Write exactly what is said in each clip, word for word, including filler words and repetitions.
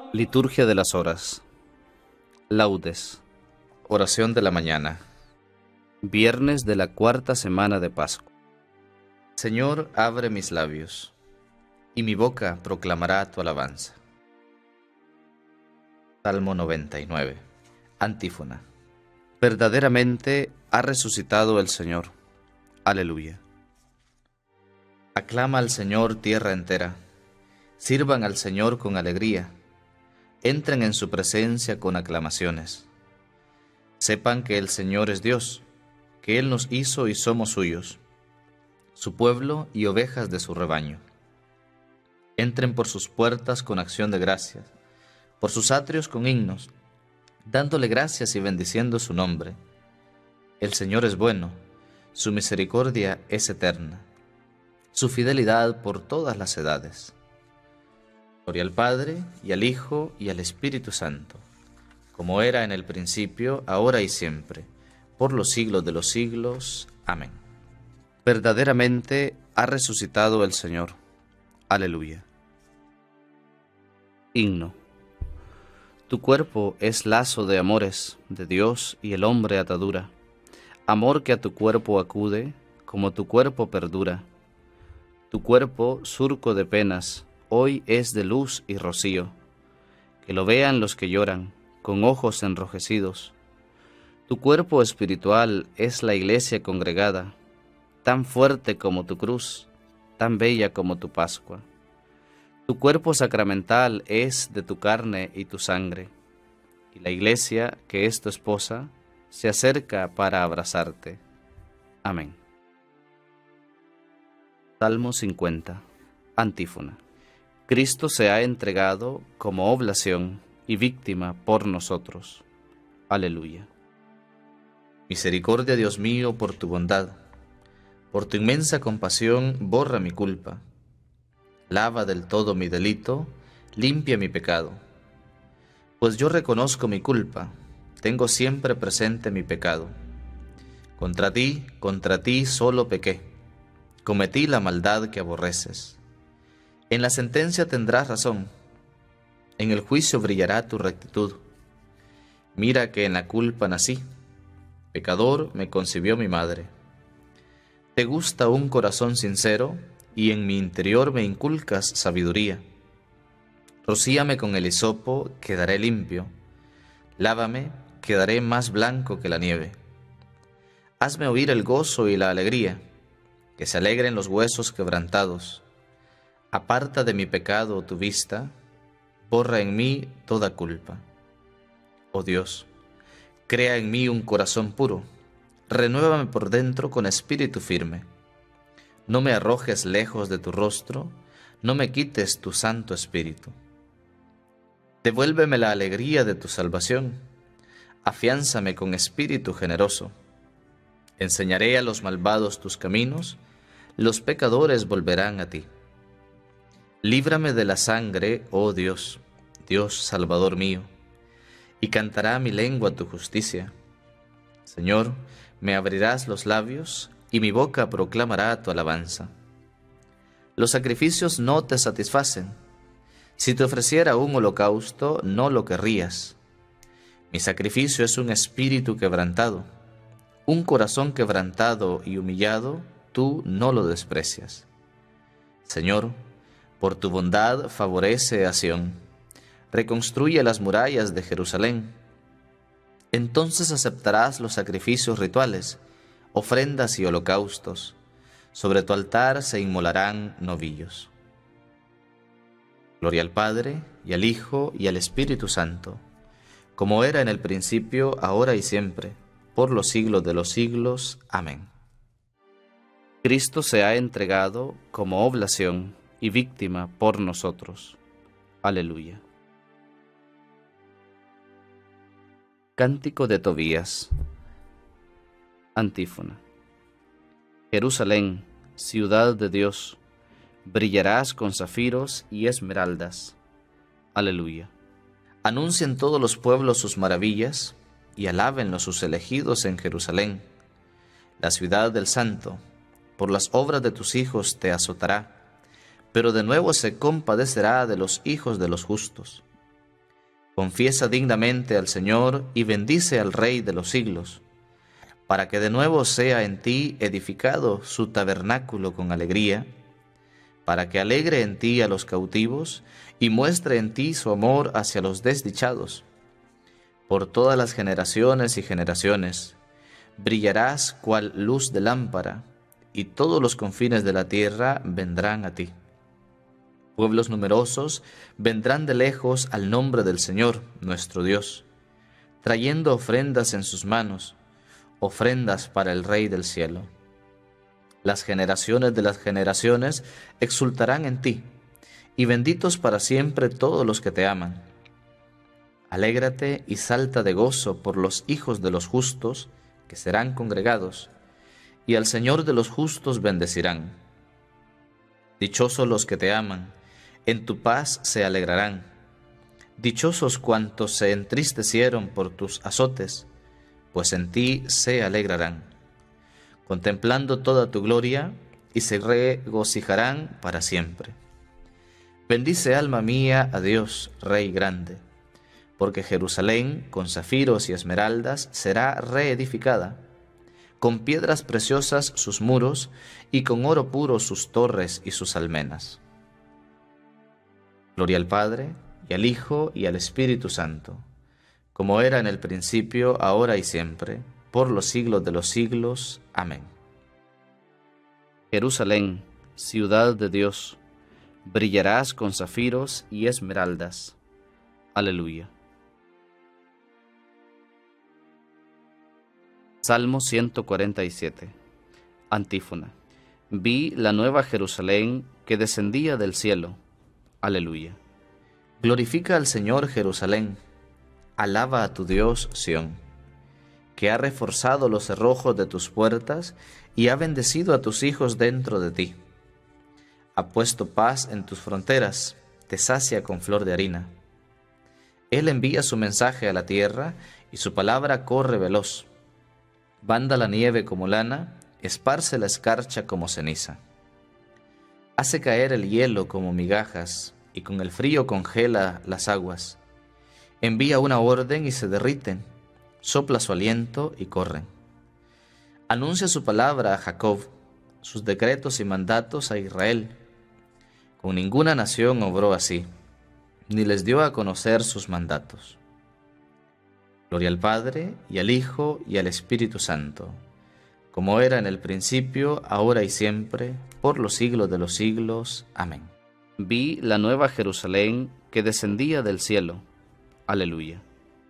Liturgia de las horas. Laudes. Oración de la mañana. Viernes de la cuarta semana de Pascua. Señor, abre mis labios, y mi boca proclamará tu alabanza. Salmo noventa y nueve. Antífona. Verdaderamente ha resucitado el Señor. Aleluya. Aclama al Señor tierra entera. Sirvan al Señor con alegría. Entren en su presencia con aclamaciones. Sepan que el Señor es Dios, que Él nos hizo y somos suyos, su pueblo y ovejas de su rebaño. Entren por sus puertas con acción de gracias, por sus atrios con himnos, dándole gracias y bendiciendo su nombre. El Señor es bueno, su misericordia es eterna, su fidelidad por todas las edades. Gloria al Padre, y al Hijo, y al Espíritu Santo, como era en el principio, ahora y siempre, por los siglos de los siglos. Amén. Verdaderamente ha resucitado el Señor. Aleluya. Himno. Tu cuerpo es lazo de amores, de Dios y el hombre atadura. Amor que a tu cuerpo acude, como tu cuerpo perdura. Tu cuerpo, surco de penas, hoy es de luz y rocío. Que lo vean los que lloran, con ojos enrojecidos. Tu cuerpo espiritual es la iglesia congregada, tan fuerte como tu cruz, tan bella como tu Pascua. Tu cuerpo sacramental es de tu carne y tu sangre, y la iglesia, que es tu esposa, se acerca para abrazarte. Amén. Salmo cincuenta. Antífona. Cristo se ha entregado como oblación y víctima por nosotros. Aleluya. Misericordia, Dios mío, por tu bondad, por tu inmensa compasión, borra mi culpa. Lava del todo mi delito, limpia mi pecado. Pues yo reconozco mi culpa, tengo siempre presente mi pecado. Contra ti, contra ti solo pequé, cometí la maldad que aborreces. En la sentencia tendrás razón, en el juicio brillará tu rectitud. Mira que en la culpa nací, pecador me concibió mi madre. Te gusta un corazón sincero, y en mi interior me inculcas sabiduría. Rocíame con el hisopo, quedaré limpio. Lávame, quedaré más blanco que la nieve. Hazme oír el gozo y la alegría, que se alegren los huesos quebrantados. Aparta de mi pecado tu vista, borra en mí toda culpa. Oh Dios, crea en mí un corazón puro, renuévame por dentro con espíritu firme. No me arrojes lejos de tu rostro, no me quites tu santo espíritu. Devuélveme la alegría de tu salvación, afiánzame con espíritu generoso. Enseñaré a los malvados tus caminos, los pecadores volverán a ti. Líbrame de la sangre, oh Dios, Dios Salvador mío, y cantará mi lengua tu justicia. Señor, me abrirás los labios, y mi boca proclamará tu alabanza. Los sacrificios no te satisfacen. Si te ofreciera un holocausto, no lo querrías. Mi sacrificio es un espíritu quebrantado, un corazón quebrantado y humillado, tú no lo desprecias. Señor, por tu bondad favorece a Sión, reconstruye las murallas de Jerusalén. Entonces aceptarás los sacrificios rituales, ofrendas y holocaustos. Sobre tu altar se inmolarán novillos. Gloria al Padre, y al Hijo, y al Espíritu Santo, como era en el principio, ahora y siempre, por los siglos de los siglos. Amén. Cristo se ha entregado como oblación y víctima por nosotros. Aleluya. Cántico de Tobías. Antífona. Jerusalén, ciudad de Dios, brillarás con zafiros y esmeraldas. Aleluya. Anuncien todos los pueblos sus maravillas, y alábenlo sus elegidos en Jerusalén. La ciudad del Santo, por las obras de tus hijos te azotará, pero de nuevo se compadecerá de los hijos de los justos. Confiesa dignamente al Señor y bendice al Rey de los siglos, para que de nuevo sea en ti edificado su tabernáculo con alegría, para que alegre en ti a los cautivos y muestre en ti su amor hacia los desdichados. Por todas las generaciones y generaciones brillarás cual luz de lámpara, y todos los confines de la tierra vendrán a ti. Pueblos numerosos vendrán de lejos al nombre del Señor, nuestro Dios, trayendo ofrendas en sus manos, ofrendas para el Rey del cielo. Las generaciones de las generaciones exultarán en ti, y benditos para siempre todos los que te aman. Alégrate y salta de gozo por los hijos de los justos, que serán congregados, y al Señor de los justos bendecirán. Dichosos los que te aman, en tu paz se alegrarán. Dichosos cuantos se entristecieron por tus azotes, pues en ti se alegrarán, contemplando toda tu gloria, y se regocijarán para siempre. Bendice, alma mía, a Dios, Rey grande, porque Jerusalén, con zafiros y esmeraldas, será reedificada, con piedras preciosas sus muros, y con oro puro sus torres y sus almenas. Gloria al Padre, y al Hijo, y al Espíritu Santo, como era en el principio, ahora y siempre, por los siglos de los siglos. Amén. Jerusalén, ciudad de Dios, brillarás con zafiros y esmeraldas. Aleluya. Salmo ciento cuarenta y siete. Antífona. Vi la nueva Jerusalén que descendía del cielo. Aleluya. Glorifica al Señor, Jerusalén. Alaba a tu Dios, Sión, que ha reforzado los cerrojos de tus puertas y ha bendecido a tus hijos dentro de ti. Ha puesto paz en tus fronteras, te sacia con flor de harina. Él envía su mensaje a la tierra y su palabra corre veloz. Banda la nieve como lana, esparce la escarcha como ceniza. Hace caer el hielo como migajas, y con el frío congela las aguas. Envía una orden y se derriten, sopla su aliento y corren. Anuncia su palabra a Jacob, sus decretos y mandatos a Israel. Con ninguna nación obró así, ni les dio a conocer sus mandatos. Gloria al Padre, y al Hijo, y al Espíritu Santo, como era en el principio, ahora y siempre, por los siglos de los siglos. Amén. Vi la nueva Jerusalén que descendía del cielo. Aleluya.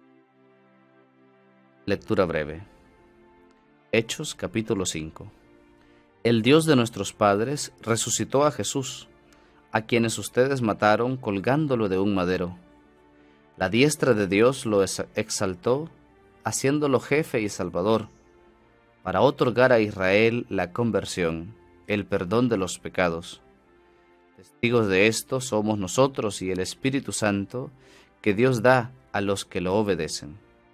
Lectura breve. Hechos capítulo cinco. El Dios de nuestros padres resucitó a Jesús, a quienes ustedes mataron colgándolo de un madero. La diestra de Dios lo exaltó, haciéndolo jefe y salvador, para otorgar a Israel la conversión, el perdón de los pecados. Testigos de esto somos nosotros y el Espíritu Santo que Dios da a los que lo obedecen.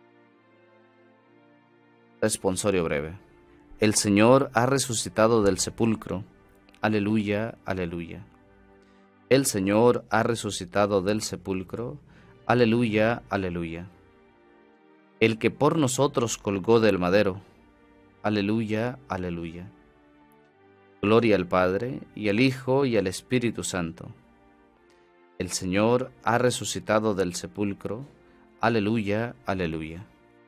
Responsorio breve. El Señor ha resucitado del sepulcro. Aleluya, aleluya. El Señor ha resucitado del sepulcro. Aleluya, aleluya. El que por nosotros colgó del madero. Aleluya, aleluya. Gloria al Padre, y al Hijo, y al Espíritu Santo. El Señor ha resucitado del sepulcro. Aleluya, aleluya.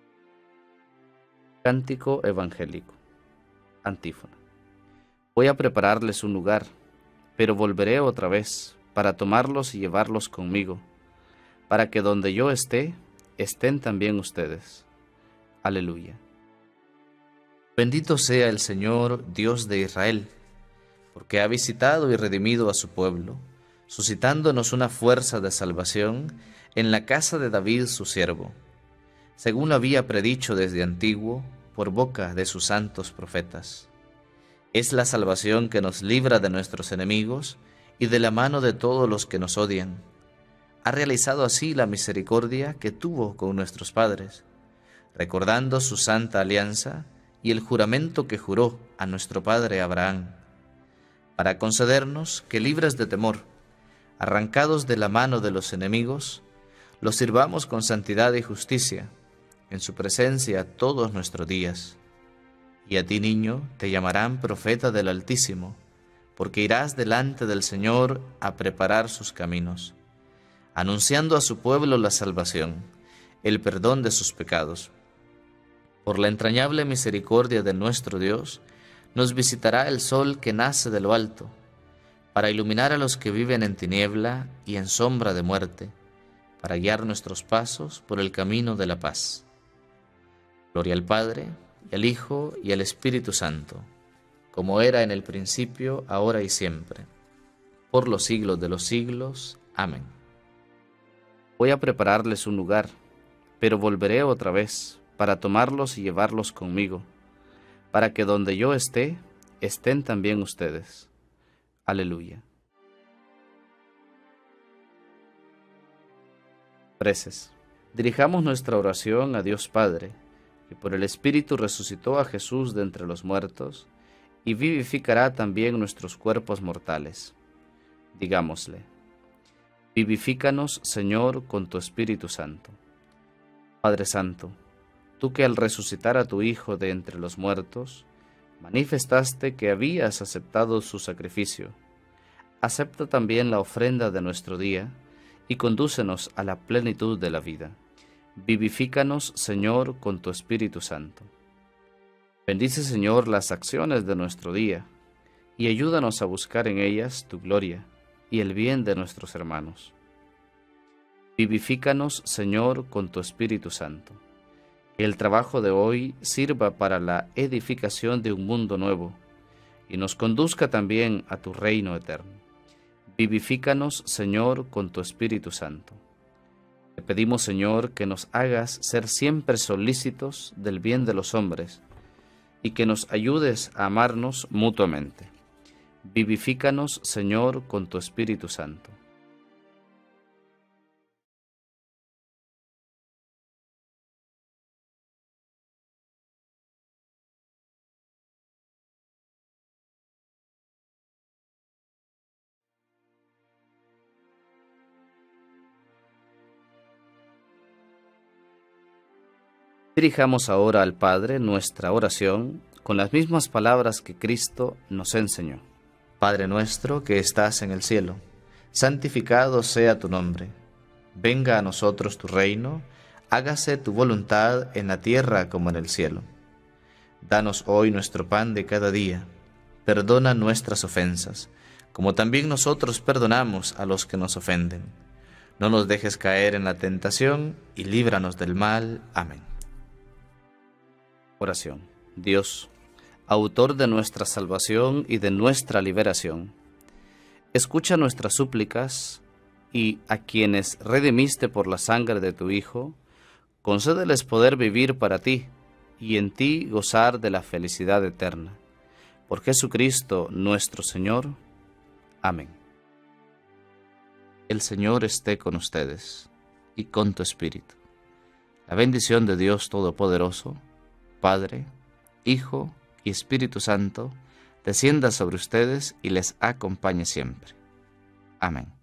Cántico evangélico. Antífona. Voy a prepararles un lugar, pero volveré otra vez para tomarlos y llevarlos conmigo, para que donde yo esté, estén también ustedes. Aleluya. Bendito sea el Señor, Dios de Israel, porque ha visitado y redimido a su pueblo, suscitándonos una fuerza de salvación en la casa de David su siervo, según lo había predicho desde antiguo por boca de sus santos profetas. Es la salvación que nos libra de nuestros enemigos y de la mano de todos los que nos odian. Ha realizado así la misericordia que tuvo con nuestros padres, recordando su santa alianza y el juramento que juró a nuestro padre Abraham, para concedernos que, libres de temor, arrancados de la mano de los enemigos, los sirvamos con santidad y justicia, en su presencia todos nuestros días. Y a ti, niño, te llamarán profeta del Altísimo, porque irás delante del Señor a preparar sus caminos, anunciando a su pueblo la salvación, el perdón de sus pecados. Por la entrañable misericordia de nuestro Dios, nos visitará el sol que nace de lo alto, para iluminar a los que viven en tiniebla y en sombra de muerte, para guiar nuestros pasos por el camino de la paz. Gloria al Padre, y al Hijo, y al Espíritu Santo, como era en el principio, ahora y siempre, por los siglos de los siglos. Amén. Voy a prepararles un lugar, pero volveré otra vez, para tomarlos y llevarlos conmigo, para que donde yo esté, estén también ustedes. Aleluya. Preces. Dirijamos nuestra oración a Dios Padre, que por el Espíritu resucitó a Jesús de entre los muertos, y vivificará también nuestros cuerpos mortales. Digámosle: vivifícanos, Señor, con tu Espíritu Santo. Padre Santo, tú que al resucitar a tu Hijo de entre los muertos, manifestaste que habías aceptado su sacrificio, acepta también la ofrenda de nuestro día y condúcenos a la plenitud de la vida. Vivifícanos, Señor, con tu Espíritu Santo. Bendice, Señor, las acciones de nuestro día y ayúdanos a buscar en ellas tu gloria y el bien de nuestros hermanos. Vivifícanos, Señor, con tu Espíritu Santo. Que el trabajo de hoy sirva para la edificación de un mundo nuevo y nos conduzca también a tu reino eterno. Vivifícanos, Señor, con tu Espíritu Santo. Te pedimos, Señor, que nos hagas ser siempre solícitos del bien de los hombres y que nos ayudes a amarnos mutuamente. Vivifícanos, Señor, con tu Espíritu Santo. Dirijamos ahora al Padre nuestra oración con las mismas palabras que Cristo nos enseñó. Padre nuestro que estás en el cielo, santificado sea tu nombre. Venga a nosotros tu reino, hágase tu voluntad en la tierra como en el cielo. Danos hoy nuestro pan de cada día. Perdona nuestras ofensas, como también nosotros perdonamos a los que nos ofenden. No nos dejes caer en la tentación y líbranos del mal. Amén. Oración. Dios, autor de nuestra salvación y de nuestra liberación, escucha nuestras súplicas y a quienes redimiste por la sangre de tu Hijo, concédeles poder vivir para ti y en ti gozar de la felicidad eterna. Por Jesucristo nuestro Señor. Amén. El Señor esté con ustedes y con tu espíritu. La bendición de Dios Todopoderoso, Padre, Hijo y Espíritu Santo, descienda sobre ustedes y les acompañe siempre. Amén.